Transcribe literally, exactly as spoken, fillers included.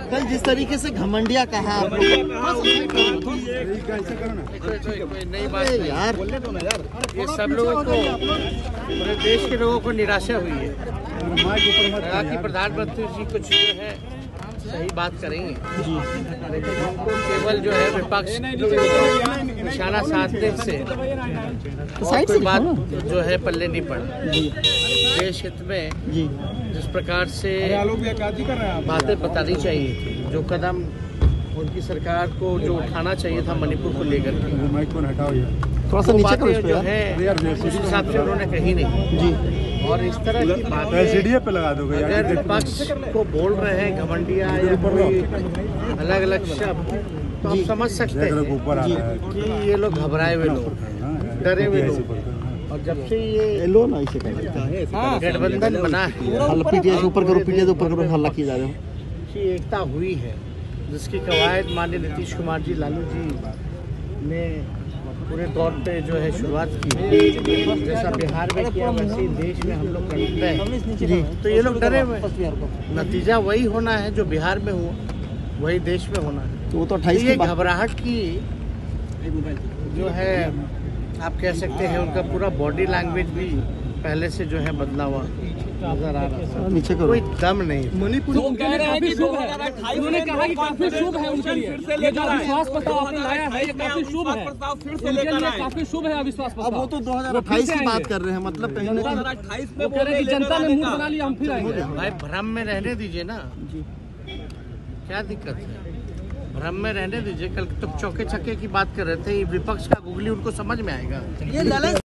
कल जिस तरीके से घमंडिया कहा आप लोग नई बात यार, ये सब लोगों को, पूरे देश के लोगों को निराशा हुई है। लगा कि प्रधानमंत्री जी कुछ जो है सही बात करेंगे, लेकिन उनको केवल जो है विपक्ष निशाना साधने से और कोई बात जो है पल्ले नहीं पड़ा। देश हित में जिस प्रकार से बातें बतानी चाहिए थी, जो कदम उनकी सरकार को जो उठाना चाहिए था मणिपुर को लेकर के, थोड़ा सा नीचे बातें जो है उस हिसाब से उन्होंने कही नहीं जी। और इस तरह की बातें पे लगा दोगे अगर विपक्ष को बोल रहे हैं घमंडिया या कोई अलग अलग शब्द, तो आप समझ सकते हैं कि ये लोग घबराए हुए लोग, डरे हुए लोग। और जब से ये लो ना इसे गठबंधन बना है, पीटीए से ऊपर करो, पीटीए से ऊपर करो, हल्ला की जा रहे हो की एकता हुई है, जिसकी कवायद माननीय नीतीश कुमार जी, लालू जी ने पूरे तौर पे जो है शुरुआत की। जैसा बिहार में किया वैसे ही देश में हम लोग करते हैं। तो ये लोग डरे हुए, नतीजा वही होना है जो बिहार में हुआ, वही देश में होना है। तो वो तो अट्ठाईस ये घबराहट की जो है आप कह सकते हैं, उनका पूरा बॉडी लैंग्वेज भी पहले से जो है बदला हुआ नजर आ रहा है। नीचे करो, कोई दम नहीं। मणिपुर कह रहे हैं कि शुभ है, उन्होंने कहा कि काफी शुभ है उनके लिए, ये जो अविश्वास प्रस्ताव आपने लाया है ये काफी शुभ है उनके लिए, काफी शुभ है अविश्वास प्रस्ताव। अब वो तो दो हजार अट्ठाईस की बात कर रहे हैं, मतलब कहीं ना कहीं वो कह रहे हैं कि जनता ने मूड बना लिया, हम फिर आएंगे। भाई भ्रम में रहने दीजिए ना, क्या दिक्कत है, भ्रम में रहने दीजिए। कल तो चौके छक्के की बात कर रहे थे, विपक्ष का गुगली उनको समझ में आएगा।